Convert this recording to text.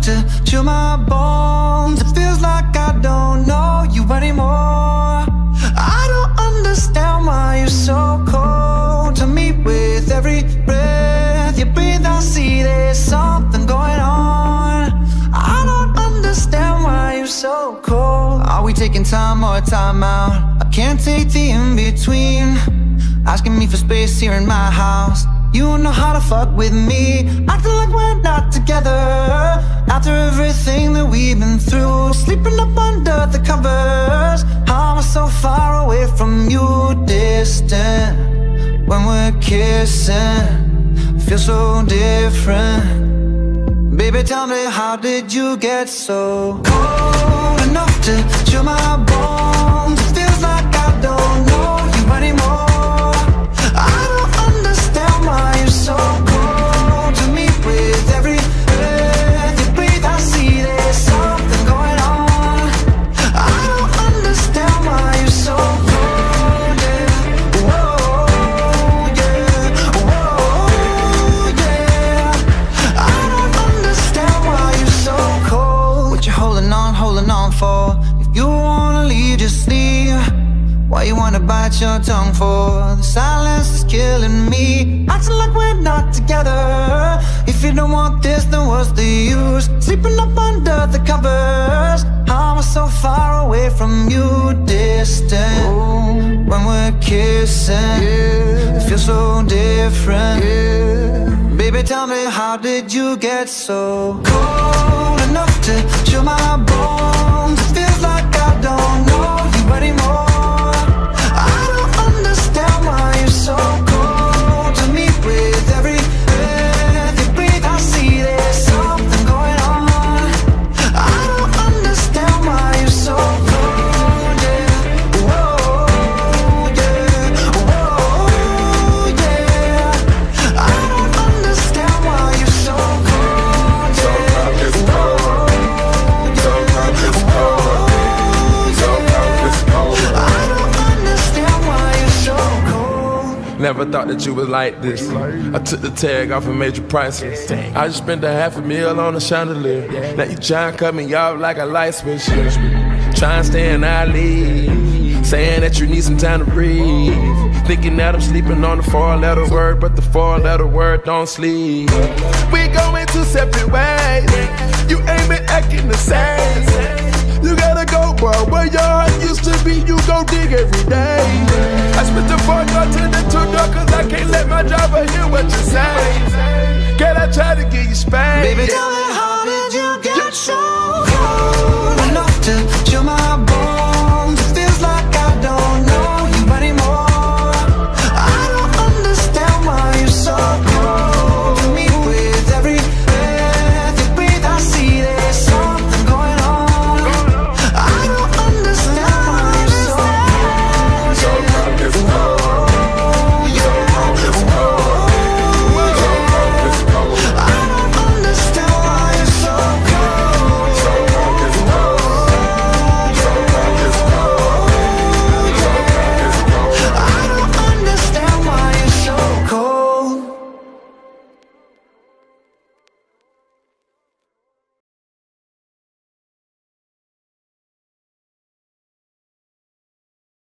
to chill my bones. It feels like I don't know you anymore. I don't understand why you're so cold to me. With every breath you breathe, I see there's something going on. I don't understand why you're so cold. Are we taking time or time out? I can't take the in-between. Asking me for space here in my house. You don't know how to fuck with me, acting like we're not together. After everything that we've been through, sleeping up under the covers. How am I so far away from you, distant? When we're kissing, feel so different. Baby, tell me, how did you get so cold enough to chill my bones? It feels like I don't know you anymore. Why you're so cold to me? With every breath you breathe, I see there's something going on. I don't understand why you're so cold, yeah. Whoa, yeah. Whoa, yeah. I don't understand why you're so cold. What you holding on for? If you wanna leave, just leave. Why you wanna bite your tongue for? The silence is killing me, acting like we're not together. If you don't want this, then what's the use? Sleeping up under the covers. How am I so far away from you, distant? Ooh. When we're kissing, yeah. It feels so different, yeah. Baby, tell me, how did you get so cold enough to chill my bones? It feels like I don't know you anymore. Why you're so cold to me? With every breath you breathe, I see there's something going on. I don't understand why you're so cold, yeah. Whoa, yeah. Whoa, yeah. I don't understand why you're so cold, yeah. Never thought that you was like this. I took the tag off and made you priceless. I just spent $500,000 on a chandelier. Now you tryna cut me off like a light switch. Tryna stay in our league, saying that you need some time to breathe. Thinking that I'm sleeping on the 4-letter word, but the 4-letter word don't sleep. We going two separate ways. You ain't been acting the same. You gotta go, bro, where your heart used to be, you go dig every day. I spit the 4-door to the 2-door, cause I can't let my driver hear what you say. Can I try to get you spanked? Baby, tell me, how did you get so